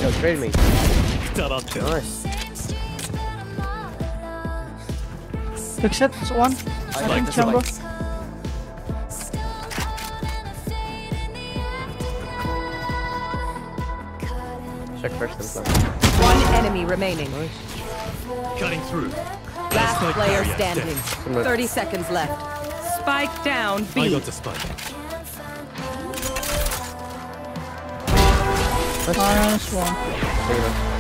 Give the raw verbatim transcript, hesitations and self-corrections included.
Yo, trade me. Nice. Fix it, one. I think chamber. Check first and stuff. One enemy remaining. Nice. Cutting through. Last player standing. Thirty seconds left. Spike down. B. I got the spike. Nice one. There you go.